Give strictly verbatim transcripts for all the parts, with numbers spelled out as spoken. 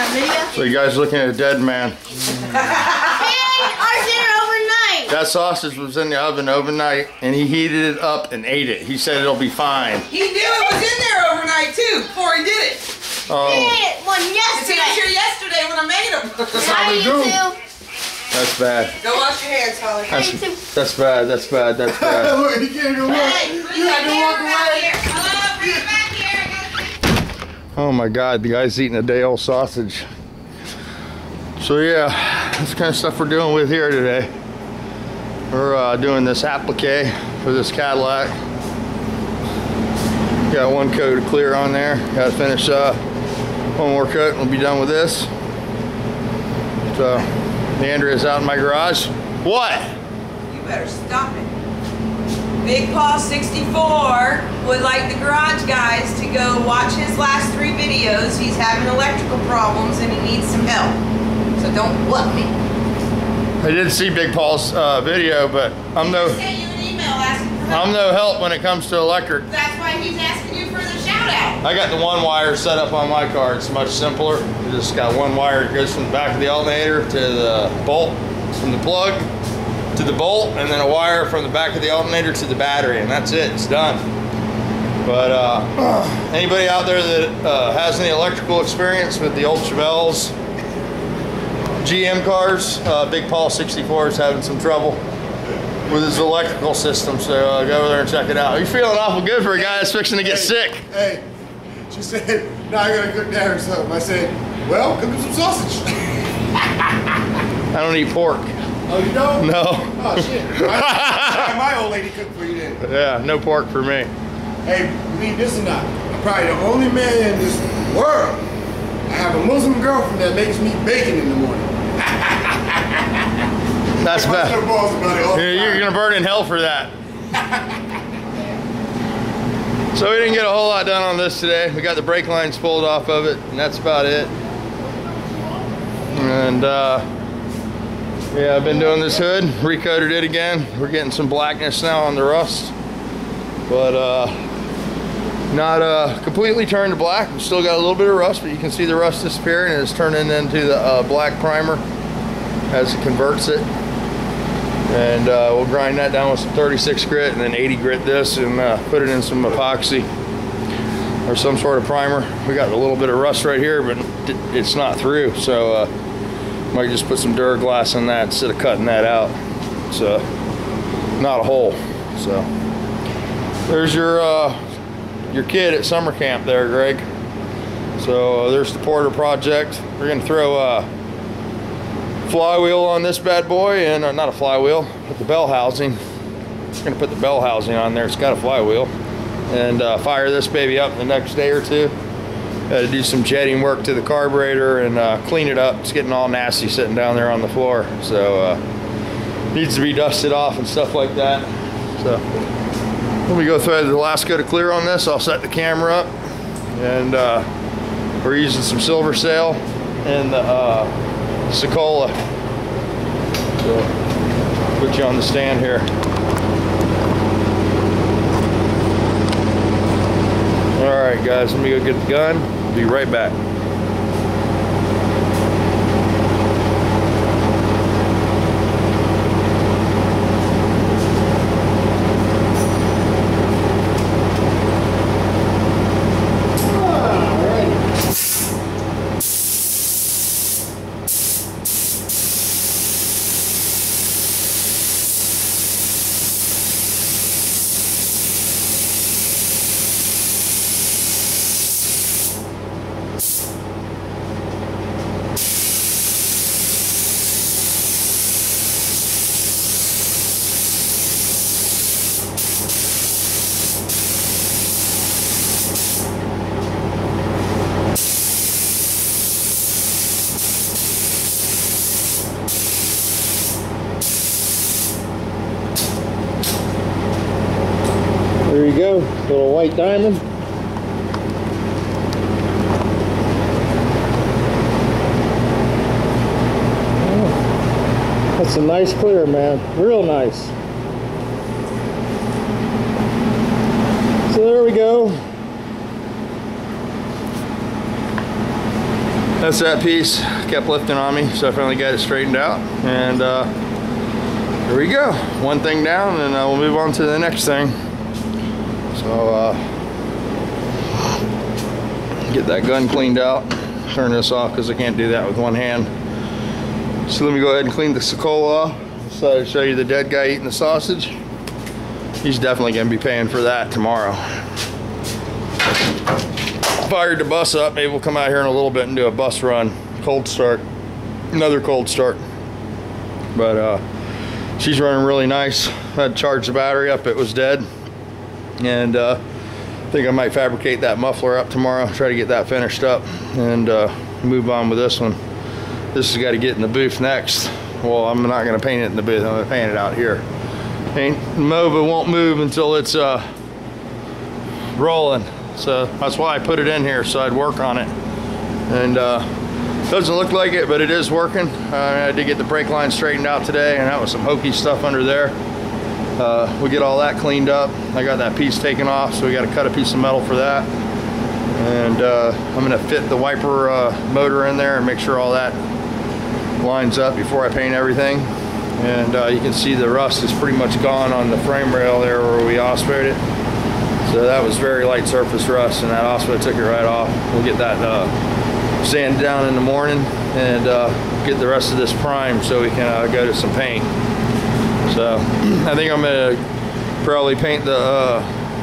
So you guys looking at a dead man. And our dinner overnight. That sausage was in the oven overnight, and he heated it up and ate it. He said it'll be fine. He knew it was in there overnight too before he did it. Oh. We ate one He yesterday. was here yesterday when I made him. That's how we do. That's bad. Go wash your hands, Holly. That's, that's bad. That's bad. That's bad. Look, he can't go walk. Hey, You had to walk away. Hello, bring it back here. Oh my God, the guy's eating a day old sausage. So yeah, that's the kind of stuff we're doing with here today. We're uh, doing this applique for this Cadillac. Got one coat of clear on there. Got to finish uh, one more coat and we'll be done with this. So, Andrea's out in my garage. What? You better stop it. Big Paul sixty-four would like the garage guys to go watch his last three videos. He's having electrical problems and he needs some help. So don't whoop me. I did see Big Paul's uh, video, but I'm no He sent you an email asking for help. I'm no help when it comes to electric. That's why he's asking you for the shout out. I got the one wire set up on my car. It's much simpler. You just got one wire that goes from the back of the alternator to the bolt, from the plug to the bolt, and then a wire from the back of the alternator to the battery, and that's it. It's done. But uh, anybody out there that uh, has any electrical experience with the old Chevelles, G M cars, uh, Big Paul sixty-four is having some trouble with his electrical system, so uh, go over there and check it out. You're feeling awful good for a guy that's fixing to get Hey, sick. Hey, she said, now I gotta cook dinner or something. I said, well, cook him some sausage. I don't eat pork. Oh, you don't? No. Oh, shit. My, my old lady cooked for you then. Yeah, no pork for me. Hey, believe this or not, I'm probably the only man in this world. I have a Muslim girlfriend that makes me bacon in the morning. That's I tell bad. balls about it all the You're, you're time. gonna burn in hell for that. So we didn't get a whole lot done on this today. We got the brake lines pulled off of it, and that's about it. And uh, yeah, I've been doing this hood, recoated it again. We're getting some blackness now on the rust, but uh, not uh, completely turned to black. We still got a little bit of rust, but you can see the rust disappearing, and it's turning into the uh, black primer as it converts it. And uh, we'll grind that down with some thirty-six grit and then eighty grit this and uh, put it in some epoxy or some sort of primer. We got a little bit of rust right here, but it's not through, so uh, might just put some Duraglass in that instead of cutting that out. It's uh, not a hole. So there's your uh, your kid at summer camp there, Greg. So uh, there's the Porter project. We're gonna throw uh, flywheel on this bad boy, and uh, not a flywheel, but the bell housing. Just gonna put the bell housing on there. It's got a flywheel, and uh, fire this baby up the next day or two. Got to do some jetting work to the carburetor and uh, clean it up. It's getting all nasty sitting down there on the floor, so uh, needs to be dusted off and stuff like that. So when we go through the last coat of clear on this, I'll set the camera up, and uh, we're using some silver sail and the uh, Secola. So put you on the stand here. All right, guys, let me go get the gun. Be right back. There you go, little white diamond. Oh, that's a nice clear, man. Real nice. So there we go. that's that piece. Kept lifting on me, so I finally got it straightened out. And uh, here we go. One thing down, and uh, we'll move on to the next thing. So uh, get that gun cleaned out. Turn this off because I can't do that with one hand. So let me go ahead and clean the Sokola off. So to show you the dead guy eating the sausage. He's definitely going to be paying for that tomorrow. Fired the bus up. Maybe we'll come out here in a little bit and do a bus run. Cold start. Another cold start. But uh, she's running really nice. I had to charge the battery up. It was dead. And uh, I think I might fabricate that muffler up tomorrow. Try to get that finished up. And uh, move on with this one. This has got to get in the booth next. Well, I'm not going to paint it in the booth. I'm going to paint it out here. Paint Mova won't move until it's uh, rolling. So that's why I put it in here, so I'd work on it. And uh, doesn't look like it, but it is working. Uh, I did get the brake line straightened out today, and that was some hokey stuff under there. Uh, we get all that cleaned up. I got that piece taken off, so we got to cut a piece of metal for that. And uh, I'm going to fit the wiper uh, motor in there and make sure all that lines up before I paint everything. And uh, you can see the rust is pretty much gone on the frame rail there where we osmoed it. So that was very light surface rust, and that osmo took it right off. We'll get that uh, sand down in the morning and uh, get the rest of this primed so we can uh, go to some paint. So I think I'm gonna probably paint the uh,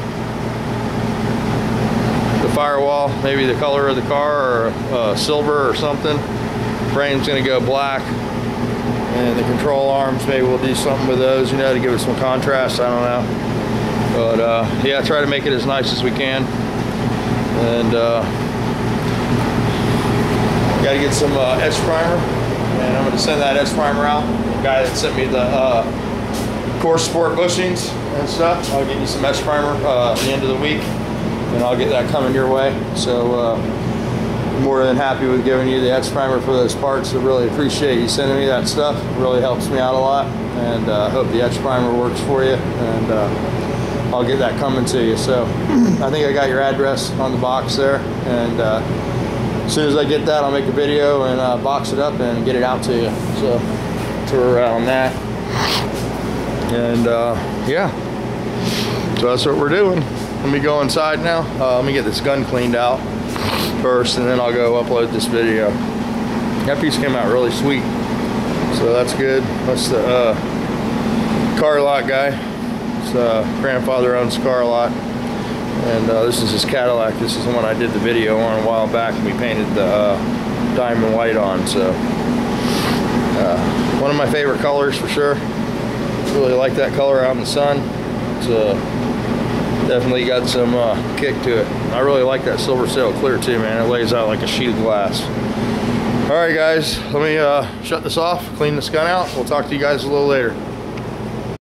the firewall, maybe the color of the car, or uh, silver or something. Frame's gonna go black, and the control arms, maybe we'll do something with those, you know, to give it some contrast. I don't know. But uh, yeah, try to make it as nice as we can. And uh, got to get some uh, etch primer, and I'm going to send that etch primer out. The guy that sent me the uh, Core Sport bushings and stuff, I'll get you some etch primer uh, at the end of the week, and I'll get that coming your way. So uh, I'm more than happy with giving you the etch primer for those parts. I really appreciate you sending me that stuff. It really helps me out a lot, and I uh, hope the etch primer works for you. And uh, I'll get that coming to you. So I think I got your address on the box there, and uh, as soon as I get that, I'll make a video and uh, box it up and get it out to you. So tour around that, and uh, yeah, so that's what we're doing. Let me go inside now. Uh, let me get this gun cleaned out first, and then I'll go upload this video. That piece came out really sweet, so that's good. That's the uh, car lot guy. Uh, grandfather owns a car lot, and uh, this is his Cadillac. This is the one I did the video on a while back, and we painted the uh, diamond white on. So uh, one of my favorite colors for sure. Really like that color out in the sun. It's uh, definitely got some uh, kick to it. I really like that silver sail clear too, man. It lays out like a sheet of glass. All right, guys, let me uh, shut this off, clean this gun out. We'll talk to you guys a little later.